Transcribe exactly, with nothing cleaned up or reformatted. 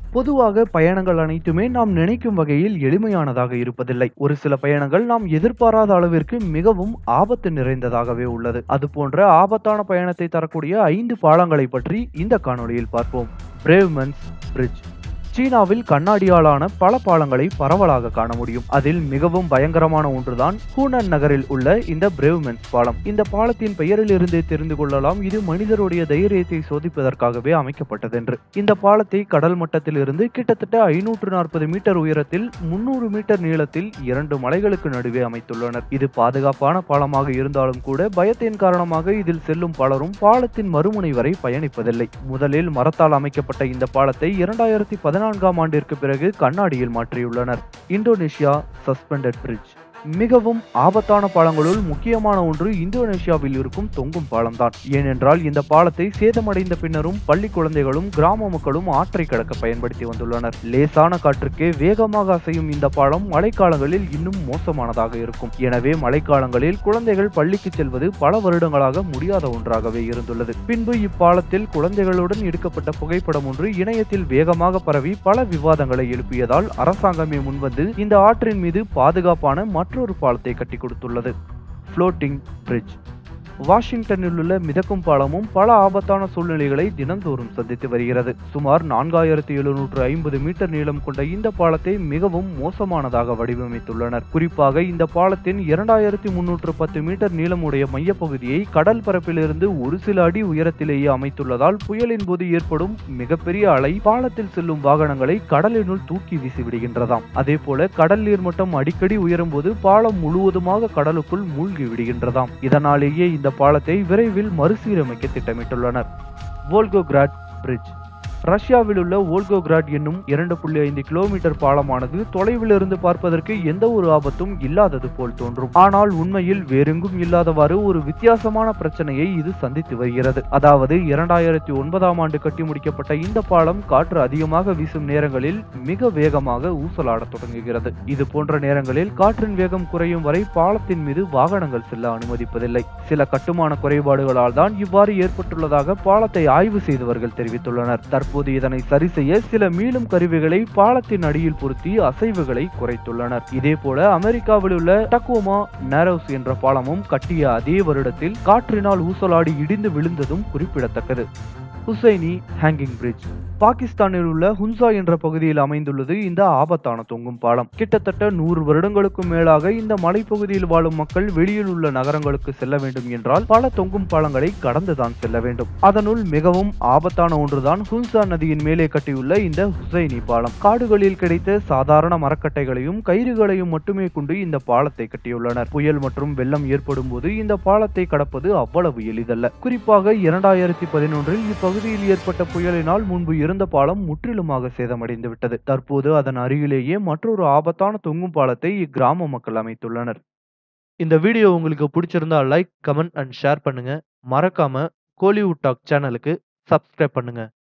பொதுவாக பயணங்கள் அனைத்துமே நாம் நினைக்கும் வகையில் எளிமையானதாக இருப்பதில்லை. ஒரு சில பயணங்கள் நாம் எதிர்பாராத அளவிற்கு மிகவும் ஆபத்து நிறைந்ததாகவே உள்ளது. அது போன்ற ஆபத்தான பயணத்தை தரக்கூடிய ஐந்து பாலங்களை பற்றி இந்த காணொளியில் பார்ப்போம். Brave men's bridge. சீனாவில் கண்ணாடியாலான பல பாலங்களை பரவலாக காண முடியும். அதில் மிகவும் பயங்கரமான ஒன்றுதான் ஹூனன் நகரில் உள்ள இந்த பிரேவ்மன்ஸ் பாலம். இந்த பாலத்தின் பெயரில் இருந்தே தெரிந்து கொள்ளலாம் இது மனிதருடைய தைரியத்தை சோதிப்பதற்காகவே அமைக்கப்பட்டதென்று. இந்த பாலத்தை கடல் மட்டத்தில் இருந்து கிட்டத்தட்ட ஐநூற்று நாற்பது மீட்டர் உயரத்தில் முன்னூறு மீட்டர் நீளத்தில் இரண்டு மலைகளுக்கு நடுவே அமைத்துள்ளனர். இது பாதுகாப்பான பாலமாக இருந்தாலும் கூட பயத்தின் காரணமாக இதில் செல்லும் பலரும் பாலத்தின் மறுமுனை வரை பயணிப்பதில்லை. முதலில் மரத்தால் அமைக்கப்பட்ட இந்த பாலத்தை இரண்டாயிரத்தி பதினான்காம் ஆண்டிற்கு பிறகு கண்ணாடியில் மாற்றியுள்ளனர். Indonesia suspended bridge. மிகவும் ஆபத்தான பாலங்களுள் முக்கியமான ஒன்று இந்தோனேஷியாவில் இருக்கும் தொங்கும் பாலம்தான். ஏனென்றால் இந்த பாலத்தை சேதமடைந்த பின்னரும் பள்ளி குழந்தைகளும் கிராம மக்களும் ஆற்றை கடக்க பயன்படுத்தி வந்துள்ளனர். லேசான காற்றுக்கே வேகமாக அசையும் இந்த பாலம் மழைக்காலங்களில் இன்னும் மோசமானதாக இருக்கும். எனவே மழைக்காலங்களில் குழந்தைகள் பள்ளிக்கு செல்வது பல வருடங்களாக முடியாத ஒன்றாகவே இருந்துள்ளது. பின்பு இப்பாலத்தில் குழந்தைகளுடன் எடுக்கப்பட்ட புகைப்படம் ஒன்று இணையத்தில் வேகமாக பரவி பல விவாதங்களை எழுப்பியதால் அரசாங்கமே முன்வந்து இந்த ஆற்றின் மீது பாதுகாப்பான மற்றொரு பாலத்தை கட்டி கொடுத்துள்ளது. Floating bridge. வாஷிங்டனில் உள்ள மிதக்கும் பாலமும் பல ஆபத்தான சூழ்நிலைகளை தினந்தோறும் சந்தித்து வருகிறது. சுமார் நான்காயிரத்தி எழுநூற்று ஐம்பது மீட்டர் நீளம் கொண்ட இந்த பாலத்தை மிகவும் மோசமானதாக வடிவமைத்துள்ளனர். குறிப்பாக இந்த பாலத்தின் இரண்டாயிரத்தி முன்னூற்று பத்து மீட்டர் நீளமுடைய மையப்பகுதியை கடல் பரப்பிலிருந்து ஒரு சில அடி உயரத்திலேயே அமைத்துள்ளதால் புயலின் போது ஏற்படும் மிகப்பெரிய அலை பாலத்தில் செல்லும் வாகனங்களை கடலினுள் தூக்கி வீசிவிடுகின்றதாம். அதே போல கடல் நீர்மட்டம் அடிக்கடி உயரும் போது பாலம் முழுவதுமாக கடலுக்குள் மூழ்கி விடுகின்றதாம். இதனாலேயே இந்த பாலத்தை விரைவில் மறுசீரமைக்க திட்டமிட்டுள்ளனர். Volgograd bridge. ரஷ்யாவில் உள்ள வோல்கோகிராட் என்னும் இரண்டு புள்ளி ஐந்து கிலோமீட்டர் பாலமானது தொலைவில் இருந்து பார்ப்பதற்கு எந்த ஒரு ஆபத்தும் இல்லாதது போல் தோன்றும். ஆனால் உண்மையில் வேறெங்கும் இல்லாதவாறு ஒரு வித்தியாசமான பிரச்சனையை இது சந்தித்து வருகிறது. அதாவது இரண்டாயிரத்தி ஒன்பதாம் ஆண்டு கட்டி முடிக்கப்பட்ட இந்த பாலம் காற்று அதிகமாக வீசும் நேரங்களில் மிக வேகமாக ஊசலாட தொடங்குகிறது. இது போன்ற நேரங்களில் காற்றின் வேகம் குறையும் வரை பாலத்தின் மீது வாகனங்கள் செல்ல அனுமதிப்பதில்லை. சில கட்டுமான குறைபாடுகளால் தான் இவ்வாறு ஏற்பட்டுள்ளதாக பாலத்தை ஆய்வு செய்தவர்கள் தெரிவித்துள்ளனர். தற்போது இதனை சரி செய்ய சில மீளும் கருவிகளை பாலத்தின் அடியில் பொருத்தி அசைவுகளை குறைத்துள்ளனர். இதே போல அமெரிக்காவில் உள்ள டக்கோமா நேரோஸ் என்ற பாலமும் கட்டிய அதே வருடத்தில் காற்றினால் ஊசலாடி இடிந்து விழுந்ததும் குறிப்பிடத்தக்கது. Hussaini hanging bridge. பாகிஸ்தானில் உள்ள ஹுன்சா என்ற பகுதியில் அமைந்துள்ளது இந்த ஆபத்தான தொங்கும் பாலம். கிட்டத்தட்ட நூறு வருடங்களுக்கும் மேலாக இந்த மலைப்பகுதியில் வாழும் மக்கள் வெளியில் உள்ள நகரங்களுக்கு செல்ல வேண்டும் என்றால் பல தொங்கும் பாலங்களை கடந்துதான் செல்ல வேண்டும். அதனுள் மிகவும் ஆபத்தான ஒன்றுதான் ஹுன்சா நதியின் மேலே கட்டியுள்ள இந்த ஹுசைனி பாலம். காடுகளில் கிடைத்த சாதாரண மரக்கட்டைகளையும் கயிறுகளையும் மட்டுமே கொண்டு இந்த பாலத்தை கட்டியுள்ளனர். புயல் மற்றும் வெள்ளம் ஏற்படும் போது இந்த பாலத்தை கடப்பது அவ்வளவு எளிதல்ல. குறிப்பாக இரண்டாயிரத்தி பதினொன்றில் இப்பகுதியில் ஏற்பட்ட புயலினால் முன்பு இருந்த பாலம் முற்றிலுமாக சேதமடைந்து விட்டது. தற்போது அதன் அருகிலேயே மற்றொரு ஆபத்தான தொங்கும் பாலத்தை இக்கிராம மக்கள் அமைத்துள்ளனர். இந்த வீடியோ உங்களுக்கு பிடிச்சிருந்தா லைக், கமெண்ட் அண்ட் ஷேர் பண்ணுங்க. மறக்காம கோலிவுட் டாக் சேனலுக்கு சப்ஸ்கிரைப் பண்ணுங்க.